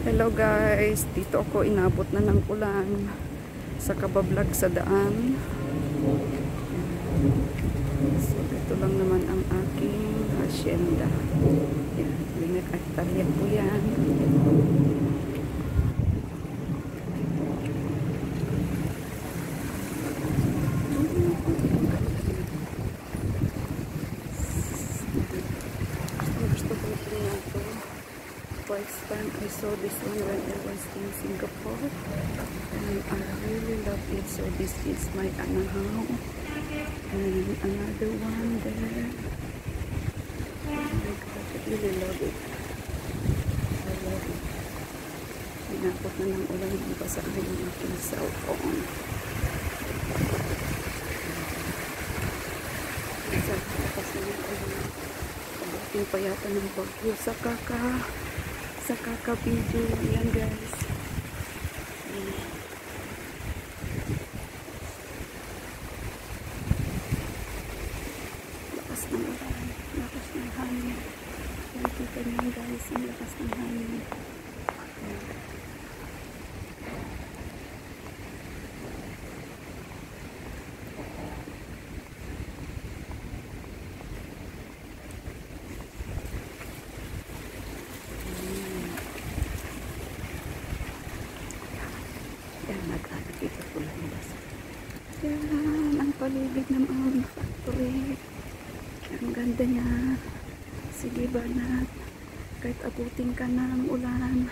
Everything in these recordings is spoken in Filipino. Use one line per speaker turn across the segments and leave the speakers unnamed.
Hello guys, dito ako inabot na ng ulan sa kabablog sa daan. So ito lang naman ang aking hacienda. Yan, 1 hektarya po yan. Gusto ko tingnan ito. First time I saw this one when I was in Singapore, and I really love it. So this is my anahaw, and another one there. Oh my God, I really love it. I love it. Pinakot na ng ulan yung basahin ng aking cellphone. Sa lakas na ng ulan, pagdating pa yata ng bagyo sa kaka-video. Yan guys. Lakas ng ulan, lakas ng hangin. Yan, kita niyo guys, ang lakas ng hangin. Nakita ko lang basa. Yan ang paligid ng aming factory. Ang ganda niya. Sige banat, kahit abutin ka ng ulan,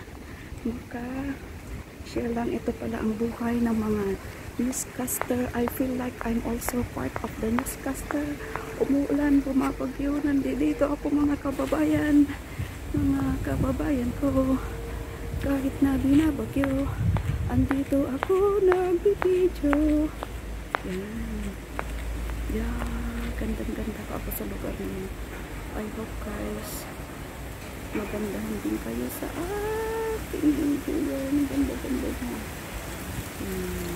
share lang. Ito pala ang buhay ng mga newscaster. I feel like I'm also part of the newscaster. Umuulan, bumabagyo, nandito ako mga kababayan ko. Kahit na binabagyo, andito ako nagbibideo. Yan. Yan. Gandang-ganda ka ako sa lugar niyo. I hope guys, magandahan din kayo sa ating video. Yan. Ganda-ganda na.